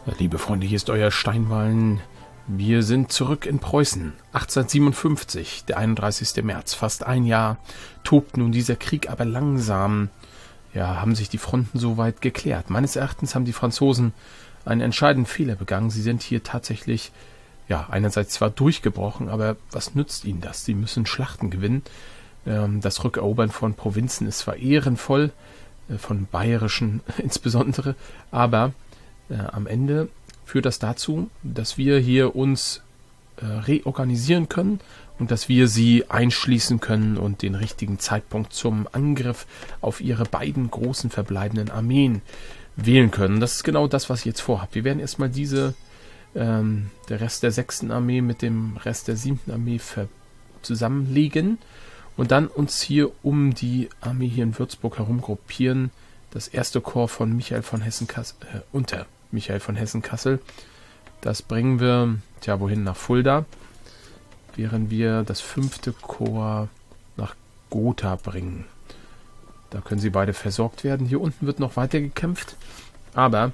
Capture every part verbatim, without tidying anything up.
Liebe Freunde, hier ist euer Steinwallen. Wir sind zurück in Preußen. achtzehnhundertsiebenundfünfzig, der einunddreißigste März. Fast ein Jahr tobt nun dieser Krieg, aber langsam ja, haben sich die Fronten soweit geklärt. Meines Erachtens haben die Franzosen einen entscheidenden Fehler begangen. Sie sind hier tatsächlich, ja, einerseits zwar durchgebrochen, aber was nützt ihnen das? Sie müssen Schlachten gewinnen. Ähm, das Rückerobern von Provinzen ist zwar ehrenvoll, äh, von bayerischen insbesondere, aber äh, am Ende führt das dazu, dass wir hier uns äh, reorganisieren können und dass wir sie einschließen können und den richtigen Zeitpunkt zum Angriff auf ihre beiden großen verbleibenden Armeen wählen können. Das ist genau das, was ich jetzt vorhabe. Wir werden erstmal diese, ähm, der Rest der sechsten Armee mit dem Rest der siebten Armee zusammenlegen und dann uns hier um die Armee hier in Würzburg herum gruppieren. Das erste Korps von Michael von Hessen-Kassel, äh, unter Michael von Hessen-Kassel. Das bringen wir, tja, wohin? Nach Fulda. Während wir das fünfte Korps nach Gotha bringen. Da können sie beide versorgt werden. Hier unten wird noch weiter gekämpft. Aber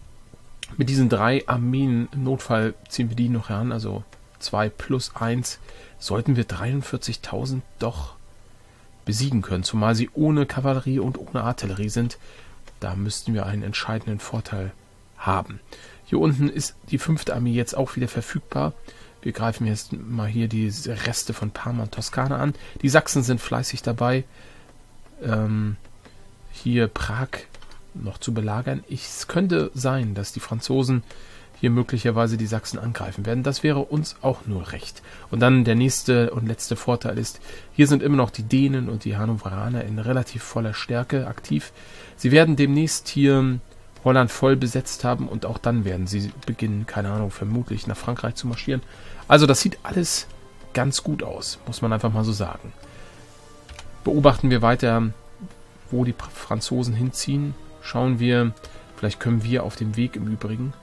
mit diesen drei Armeen, im Notfall ziehen wir die noch heran, also zwei plus eins, sollten wir dreiundvierzigtausend doch besiegen können. Zumal sie ohne Kavallerie und ohne Artillerie sind. Da müssten wir einen entscheidenden Vorteil haben. Hier unten ist die fünfte Armee jetzt auch wieder verfügbar. Wir greifen jetzt mal hier die Reste von Parma und Toskana an. Die Sachsen sind fleißig dabei, ähm, hier Prag noch zu belagern. Ich, es könnte sein, dass die Franzosen hier möglicherweise die Sachsen angreifen werden. Das wäre uns auch nur recht. Und dann der nächste und letzte Vorteil ist, hier sind immer noch die Dänen und die Hannoveraner in relativ voller Stärke aktiv. Sie werden demnächst hier Holland voll besetzt haben und auch dann werden sie beginnen, keine Ahnung, vermutlich nach Frankreich zu marschieren. Also das sieht alles ganz gut aus, muss man einfach mal so sagen. Beobachten wir weiter, wo die Franzosen hinziehen. Schauen wir, vielleicht können wir auf dem Weg im Übrigen.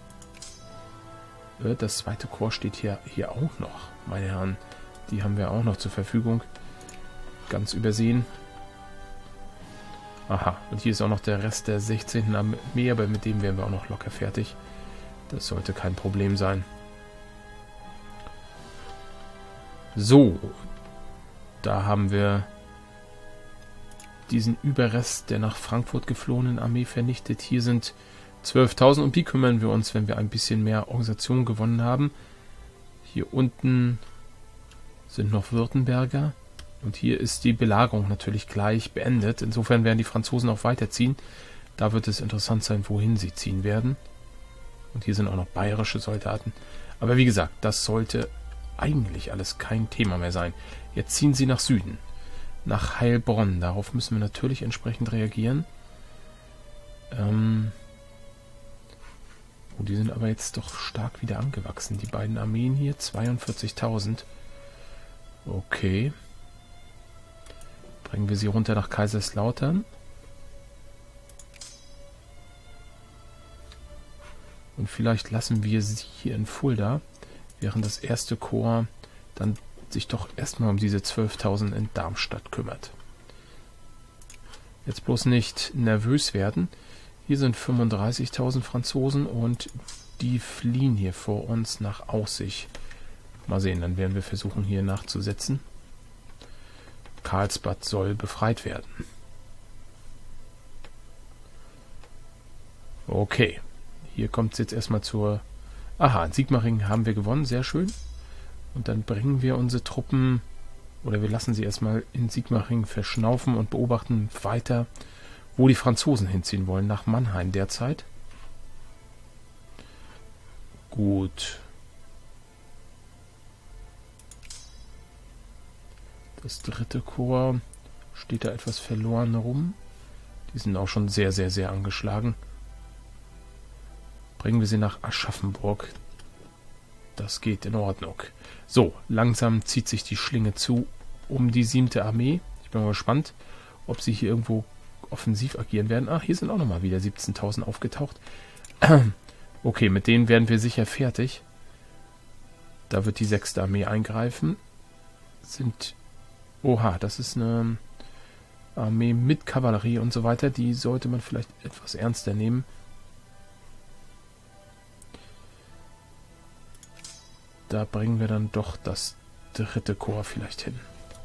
Das zweite Korps steht hier, hier auch noch, meine Herren. Die haben wir auch noch zur Verfügung. Ganz übersehen. Aha, und hier ist auch noch der Rest der sechzehnten Armee, aber mit dem wären wir auch noch locker fertig. Das sollte kein Problem sein. So, da haben wir diesen Überrest der nach Frankfurt geflohenen Armee vernichtet. Hier sind zwölftausend, um die kümmern wir uns, wenn wir ein bisschen mehr Organisation gewonnen haben. Hier unten sind noch Württemberger. Und hier ist die Belagerung natürlich gleich beendet. Insofern werden die Franzosen auch weiterziehen. Da wird es interessant sein, wohin sie ziehen werden. Und hier sind auch noch bayerische Soldaten. Aber wie gesagt, das sollte eigentlich alles kein Thema mehr sein. Jetzt ziehen sie nach Süden. Nach Heilbronn. Darauf müssen wir natürlich entsprechend reagieren. Ähm oh, die sind aber jetzt doch stark wieder angewachsen. Die beiden Armeen hier, zweiundvierzigtausend. Okay. Bringen wir sie runter nach Kaiserslautern. Und vielleicht lassen wir sie hier in Fulda, während das erste Korps dann sich doch erstmal um diese zwölftausend in Darmstadt kümmert. Jetzt bloß nicht nervös werden. Hier sind fünfunddreißigtausend Franzosen und die fliehen hier vor uns nach Aussig. Mal sehen, dann werden wir versuchen, hier nachzusetzen. Karlsbad soll befreit werden. Okay. Hier kommt es jetzt erstmal zur... Aha, in Sigmaringen haben wir gewonnen. Sehr schön. Und dann bringen wir unsere Truppen... Oder wir lassen sie erstmal in Sigmaringen verschnaufen und beobachten weiter, wo die Franzosen hinziehen wollen. Nach Mannheim derzeit. Gut. Das dritte Korps steht da etwas verloren rum. Die sind auch schon sehr, sehr, sehr angeschlagen. Bringen wir sie nach Aschaffenburg. Das geht in Ordnung. So, langsam zieht sich die Schlinge zu um die siebte Armee. Ich bin mal gespannt, ob sie hier irgendwo offensiv agieren werden. Ach, hier sind auch nochmal wieder siebzehntausend aufgetaucht. Okay, mit denen werden wir sicher fertig. Da wird die sechste Armee eingreifen. Sind... Oha, das ist eine Armee mit Kavallerie und so weiter. Die sollte man vielleicht etwas ernster nehmen. da bringen wir dann doch das dritte Korps vielleicht hin.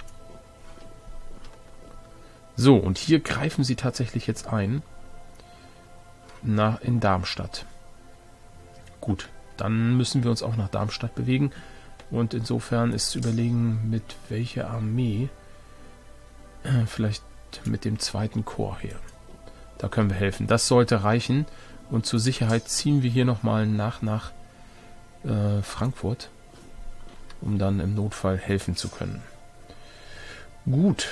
So, und hier greifen sie tatsächlich jetzt ein. Nach, in Darmstadt. Gut, dann müssen wir uns auch nach Darmstadt bewegen. Und insofern ist zu überlegen, mit welcher Armee. Äh, vielleicht mit dem zweiten Korps hier. Da können wir helfen. Das sollte reichen. Und zur Sicherheit ziehen wir hier nochmal nach nach äh, Frankfurt, um dann im Notfall helfen zu können. Gut.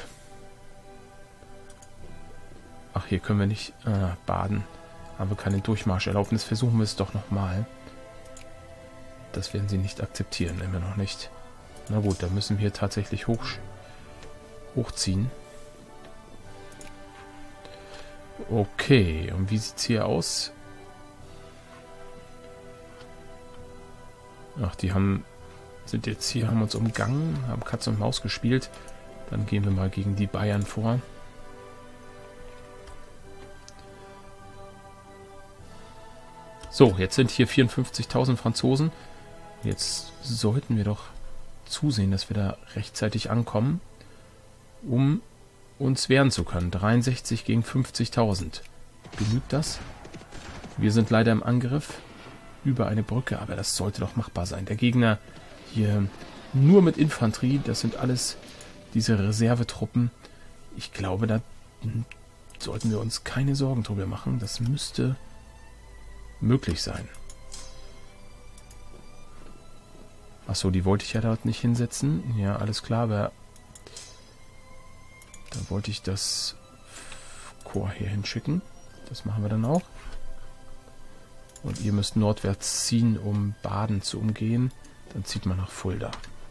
Ach, hier können wir nicht äh, baden. Haben wir keine Durchmarscherlaubnis. Versuchen wir es doch nochmal. Das werden sie nicht akzeptieren, immer noch nicht. Na gut, dann müssen wir tatsächlich hoch, hochziehen. Okay, und wie sieht es hier aus? Ach, die haben sind jetzt hier, haben uns umgangen, haben Katze und Maus gespielt. Dann gehen wir mal gegen die Bayern vor. So, jetzt sind hier vierundfünfzigtausend Franzosen. Jetzt sollten wir doch zusehen, dass wir da rechtzeitig ankommen, um uns wehren zu können. dreiundsechzig gegen fünfzigtausend. Genügt das? Wir sind leider im Angriff über eine Brücke, aber das sollte doch machbar sein. Der Gegner hier nur mit Infanterie, das sind alles diese Reservetruppen. Ich glaube, da sollten wir uns keine Sorgen drüber machen. Das müsste möglich sein. Achso, die wollte ich ja dort nicht hinsetzen. Ja, alles klar, aber da wollte ich das Korps hier hinschicken. Das machen wir dann auch. Und ihr müsst nordwärts ziehen, um Baden zu umgehen. Dann zieht man nach Fulda.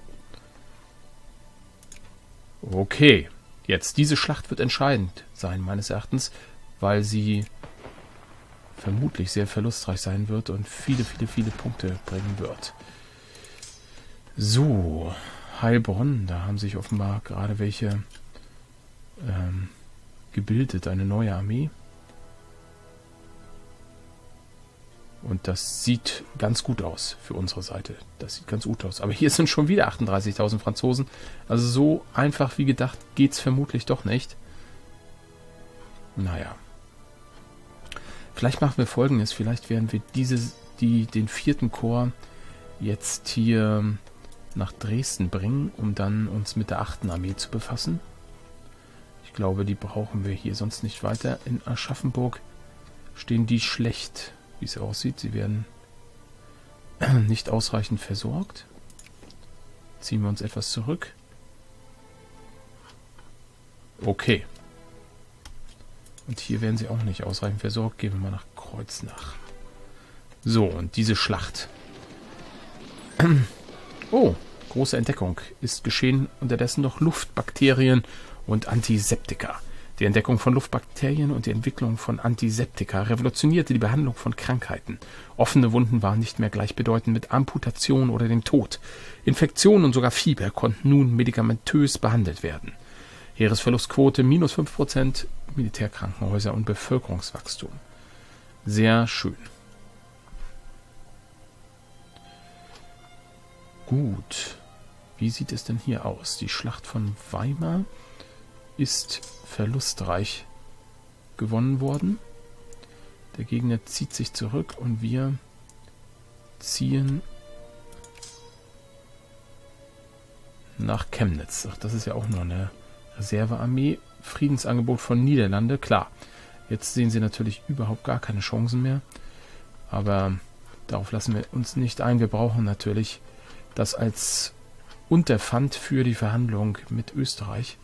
Okay, jetzt diese Schlacht wird entscheidend sein, meines Erachtens, weil sie vermutlich sehr verlustreich sein wird und viele, viele, viele Punkte bringen wird. So, Heilbronn, da haben sich offenbar gerade welche ähm, gebildet, eine neue Armee. Und das sieht ganz gut aus für unsere Seite. Das sieht ganz gut aus. Aber hier sind schon wieder achtunddreißigtausend Franzosen. Also so einfach wie gedacht geht es vermutlich doch nicht. Naja. Vielleicht machen wir Folgendes. Vielleicht werden wir diese, die, den vierten Korps jetzt hier nach Dresden bringen, um dann uns mit der achten Armee zu befassen. Ich glaube, die brauchen wir hier sonst nicht weiter. In Aschaffenburg stehen die schlecht, wie es aussieht. Sie werden nicht ausreichend versorgt. Ziehen wir uns etwas zurück. Okay. Und hier werden sie auch nicht ausreichend versorgt. Gehen wir mal nach Kreuznach. So, und diese Schlacht. Oh, große Entdeckung. Ist geschehen unterdessen noch Luftbakterien und Antiseptika. Die Entdeckung von Luftbakterien und die Entwicklung von Antiseptika revolutionierte die Behandlung von Krankheiten. Offene Wunden waren nicht mehr gleichbedeutend mit Amputation oder dem Tod. Infektionen und sogar Fieber konnten nun medikamentös behandelt werden. Heeresverlustquote minus fünf Prozent, Militärkrankenhäuser und Bevölkerungswachstum. Sehr schön. Gut. Wie sieht es denn hier aus? Die Schlacht von Weimar ist verlustreich gewonnen worden. Der Gegner zieht sich zurück und wir ziehen nach Chemnitz. Ach, das ist ja auch nur eine Reservearmee. Friedensangebot von Niederlande. Klar, jetzt sehen sie natürlich überhaupt gar keine Chancen mehr. Aber darauf lassen wir uns nicht ein. Wir brauchen natürlich das als Unterpfand für die Verhandlung mit Österreich.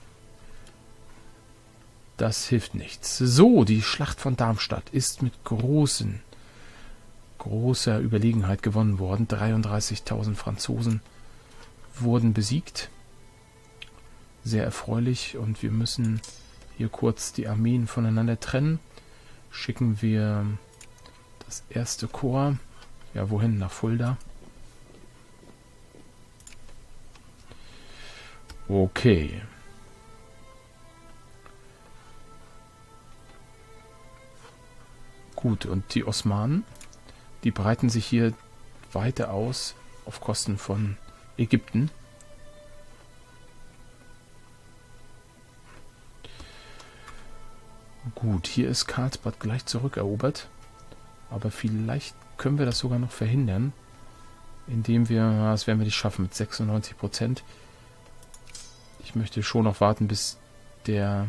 Das hilft nichts. So, die Schlacht von Darmstadt ist mit großen, großer Überlegenheit gewonnen worden. dreiunddreißigtausend Franzosen wurden besiegt. Sehr erfreulich. Und wir müssen hier kurz die Armeen voneinander trennen. Schicken wir das erste Korps. Ja, wohin? Nach Fulda. Okay. Gut, und die Osmanen, die breiten sich hier weiter aus auf Kosten von Ägypten. Gut, hier ist Karlsbad gleich zurückerobert. Aber vielleicht können wir das sogar noch verhindern, indem wir, das werden wir nicht schaffen mit sechsundneunzig Prozent. Ich möchte schon noch warten, bis der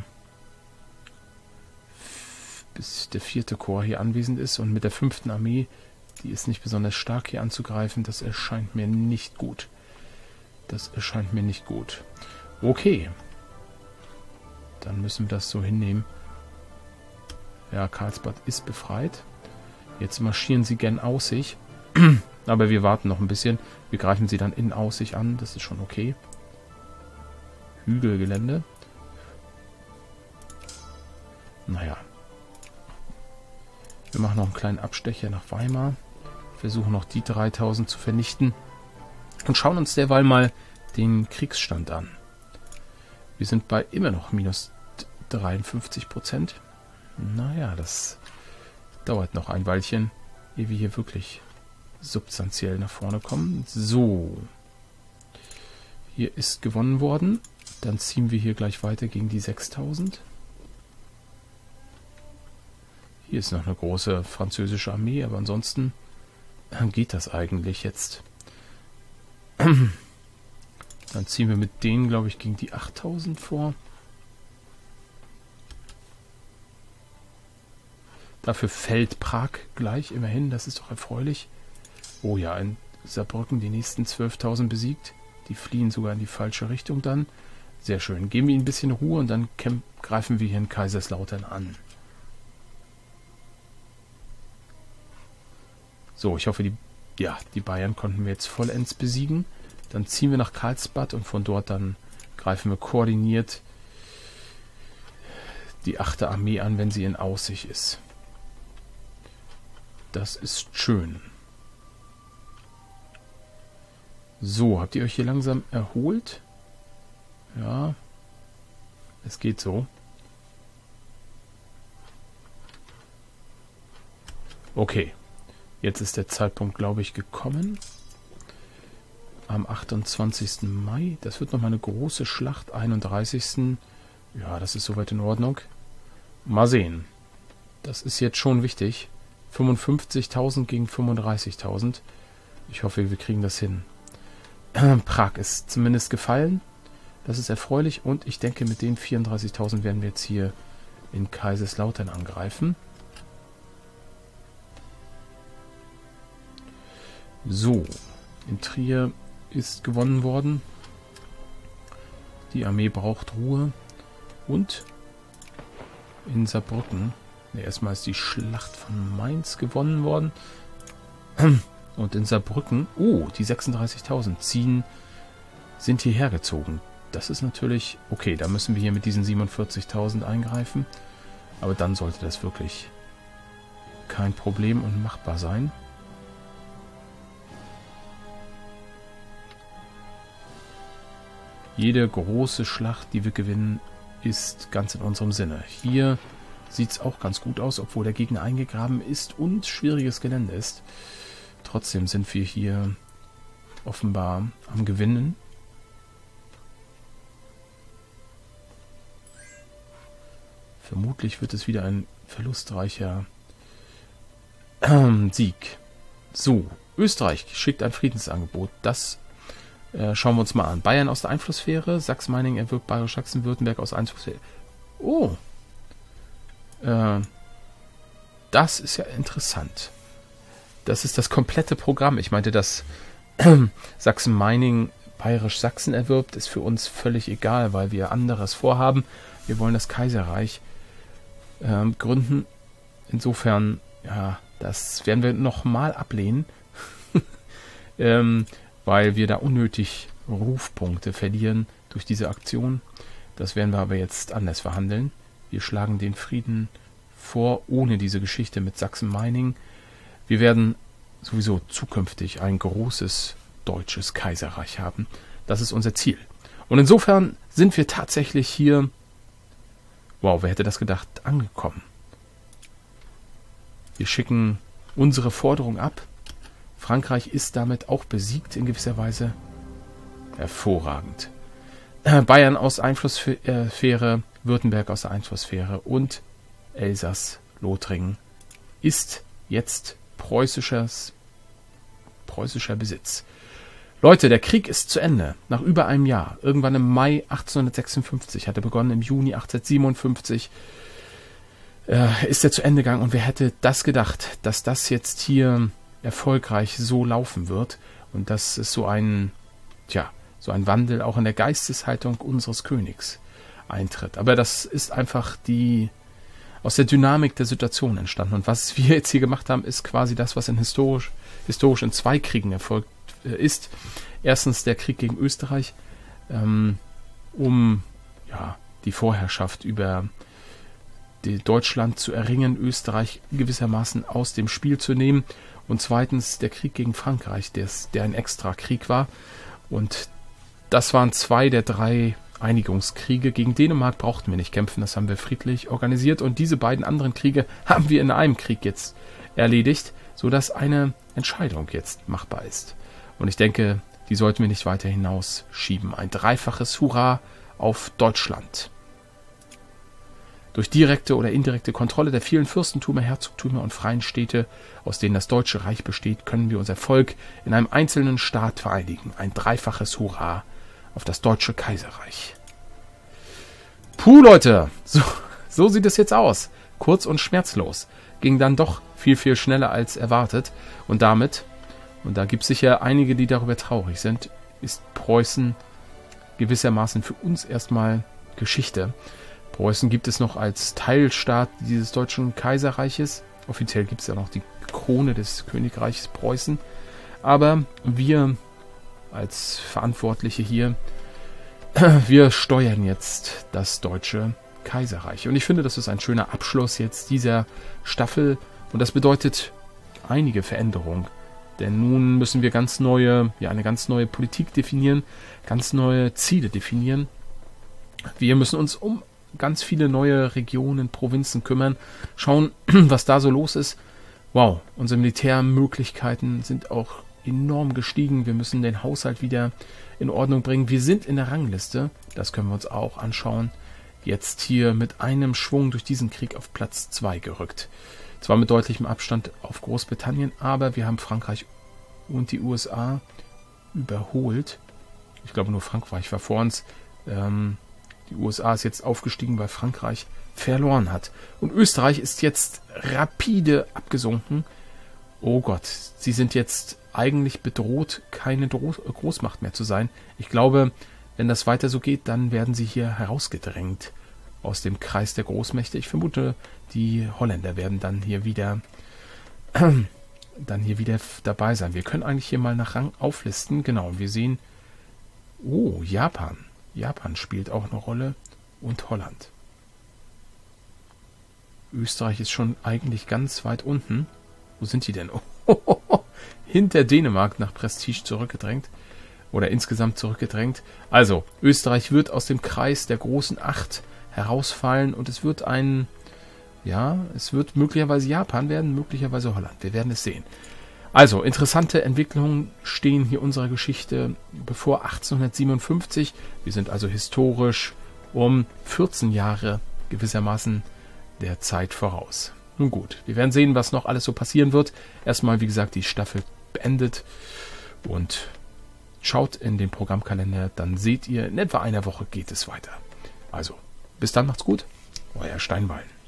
bis der vierte Korps hier anwesend ist, und mit der fünften Armee, die ist nicht besonders stark hier anzugreifen. Das erscheint mir nicht gut. Das erscheint mir nicht gut. Okay. Dann müssen wir das so hinnehmen. Ja, Karlsbad ist befreit. Jetzt marschieren sie gern Aussich. Aber wir warten noch ein bisschen. Wir greifen sie dann in Aussich an. Das ist schon okay. Hügelgelände. Naja. Wir machen noch einen kleinen Abstecher nach Weimar. Versuchen noch die dreitausend zu vernichten. Und schauen uns derweil mal den Kriegsstand an. Wir sind bei immer noch minus dreiundfünfzig Prozent. Naja, das dauert noch ein Weilchen, ehe wir hier wirklich substanziell nach vorne kommen. So. Hier ist gewonnen worden. Dann ziehen wir hier gleich weiter gegen die sechstausend. Hier ist noch eine große französische Armee, aber ansonsten geht das eigentlich jetzt. Dann ziehen wir mit denen, glaube ich, gegen die achttausend vor. Dafür fällt Prag gleich, immerhin, das ist doch erfreulich. Oh ja, in Saarbrücken die nächsten zwölftausend besiegt. Die fliehen sogar in die falsche Richtung dann. Sehr schön. Geben wir ihnen ein bisschen Ruhe und dann greifen wir hier in Kaiserslautern an. So, ich hoffe, die, ja, die Bayern konnten wir jetzt vollends besiegen. Dann ziehen wir nach Karlsbad und von dort dann greifen wir koordiniert die achte Armee an, wenn sie in Aussicht ist. Das ist schön. So, habt ihr euch hier langsam erholt? Ja, es geht so. Okay, jetzt ist der Zeitpunkt, glaube ich, gekommen. Am achtundzwanzigsten Mai. Das wird nochmal eine große Schlacht. einunddreißigsten Ja, das ist soweit in Ordnung. Mal sehen. Das ist jetzt schon wichtig. fünfundfünfzigtausend gegen fünfunddreißigtausend. Ich hoffe, wir kriegen das hin. Prag ist zumindest gefallen. Das ist erfreulich. Und ich denke, mit den vierunddreißigtausend werden wir jetzt hier in Kaiserslautern angreifen. So. In Trier ist gewonnen worden. Die Armee braucht Ruhe. Und in Saarbrücken. Ne, erstmal ist die Schlacht von Mainz gewonnen worden. Und in Saarbrücken, oh, die sechsunddreißigtausend ziehen, sind hierher gezogen. Das ist natürlich, okay, da müssen wir hier mit diesen siebenundvierzigtausend eingreifen. Aber dann sollte das wirklich kein Problem und machbar sein. Jede große Schlacht, die wir gewinnen, ist ganz in unserem Sinne. Hier sieht es auch ganz gut aus, obwohl der Gegner eingegraben ist und schwieriges Gelände ist. Trotzdem sind wir hier offenbar am Gewinnen. Vermutlich wird es wieder ein verlustreicher ähm, Sieg. So, Österreich schickt ein Friedensangebot. Das äh, schauen wir uns mal an. Bayern aus der Einflusssphäre, Sachsen-Meiningen erwirbt Bayerisch-Sachsen-Württemberg aus Einflusssphäre. Oh, äh, das ist ja interessant. Das ist das komplette Programm. Ich meinte, dass Sachsen-Meiningen Bayerisch-Sachsen erwirbt, ist für uns völlig egal, weil wir anderes vorhaben. Wir wollen das Kaiserreich ähm, gründen. Insofern, ja, das werden wir nochmal ablehnen, ähm, weil wir da unnötig Rufpunkte verlieren durch diese Aktion. Das werden wir aber jetzt anders verhandeln. Wir schlagen den Frieden vor, ohne diese Geschichte mit Sachsen-Meiningen. Wir werden sowieso zukünftig ein großes deutsches Kaiserreich haben. Das ist unser Ziel. Und insofern sind wir tatsächlich hier, wow, wer hätte das gedacht, angekommen. Wir schicken unsere Forderung ab. Frankreich Frankreich ist damit auch besiegt in gewisser Weise. Hervorragend. Bayern aus Einflusssphäre, Württemberg aus der Einflusssphäre und Elsass-Lothringen ist jetzt preußisches, preußischer Besitz. Leute, der Krieg ist zu Ende. Nach über einem Jahr. Irgendwann im Mai achtzehnhundertsechsundfünfzig. Hat er begonnen, im Juni achtzehnhundertsiebenundfünfzig äh, ist er zu Ende gegangen. Und wer hätte das gedacht, dass das jetzt hier erfolgreich so laufen wird und dass es so ein, tja, so ein Wandel auch in der Geisteshaltung unseres Königs eintritt. Aber das ist einfach die aus der Dynamik der Situation entstanden. Und was wir jetzt hier gemacht haben, ist quasi das, was in historisch, historisch in zwei Kriegen erfolgt äh, ist. Erstens der Krieg gegen Österreich, ähm, um ja, die Vorherrschaft über die Deutschland zu erringen, Österreich gewissermaßen aus dem Spiel zu nehmen. Und zweitens der Krieg gegen Frankreich, des, der ein Extrakrieg war. Und das waren zwei der drei Einigungskriege. Gegen Dänemark brauchten wir nicht kämpfen, das haben wir friedlich organisiert. Und diese beiden anderen Kriege haben wir in einem Krieg jetzt erledigt, sodass eine Entscheidung jetzt machbar ist. Und ich denke, die sollten wir nicht weiter hinausschieben. Ein dreifaches Hurra auf Deutschland. Durch direkte oder indirekte Kontrolle der vielen Fürstentümer, Herzogtümer und freien Städte, aus denen das Deutsche Reich besteht, können wir unser Volk in einem einzelnen Staat vereinigen. Ein dreifaches Hurra auf das Deutsche Kaiserreich. Puh, Leute, so, so sieht es jetzt aus. Kurz und schmerzlos. Ging dann doch viel, viel schneller als erwartet. Und damit, und da gibt es sicher einige, die darüber traurig sind, ist Preußen gewissermaßen für uns erstmal Geschichte. Preußen gibt es noch als Teilstaat dieses Deutschen Kaiserreiches. Offiziell gibt es ja noch die Krone des Königreiches Preußen. Aber wir als Verantwortliche hier, wir steuern jetzt das Deutsche Kaiserreich. Und ich finde, das ist ein schöner Abschluss jetzt dieser Staffel. Und das bedeutet einige Veränderungen. Denn nun müssen wir ganz neue, ja, eine ganz neue Politik definieren, ganz neue Ziele definieren. Wir müssen uns um ganz viele neue Regionen, Provinzen kümmern, schauen, was da so los ist. Wow, unsere Militärmöglichkeiten sind auch enorm gestiegen. Wir müssen den Haushalt wieder in Ordnung bringen. Wir sind in der Rangliste, das können wir uns auch anschauen, jetzt hier mit einem Schwung durch diesen Krieg auf Platz zwei gerückt. Zwar mit deutlichem Abstand auf Großbritannien, aber wir haben Frankreich und die U S A überholt. Ich glaube, nur Frankreich war vor uns. Ähm, Die U S A ist jetzt aufgestiegen, weil Frankreich verloren hat. Und Österreich ist jetzt rapide abgesunken. Oh Gott, sie sind jetzt eigentlich bedroht, keine Großmacht mehr zu sein. Ich glaube, wenn das weiter so geht, dann werden sie hier herausgedrängt aus dem Kreis der Großmächte. Ich vermute, die Holländer werden dann hier wieder dann hier wieder dabei sein. Wir können eigentlich hier mal nach Rang auflisten. Genau, wir sehen, oh, Japan. Japan spielt auch eine Rolle und Holland. Österreich ist schon eigentlich ganz weit unten. Wo sind die denn? Oh, hinter Dänemark nach Prestige zurückgedrängt. Oder insgesamt zurückgedrängt. Also, Österreich wird aus dem Kreis der großen Acht herausfallen und es wird ein, ja, es wird möglicherweise Japan werden, möglicherweise Holland. Wir werden es sehen. Also, interessante Entwicklungen stehen hier unserer Geschichte bevor. achtzehnhundertsiebenundfünfzig. Wir sind also historisch um vierzehn Jahre gewissermaßen der Zeit voraus. Nun gut, wir werden sehen, was noch alles so passieren wird. Erstmal, wie gesagt, die Staffel beendet und schaut in den Programmkalender, dann seht ihr, in etwa einer Woche geht es weiter. Also, bis dann, macht's gut, euer Steinbein.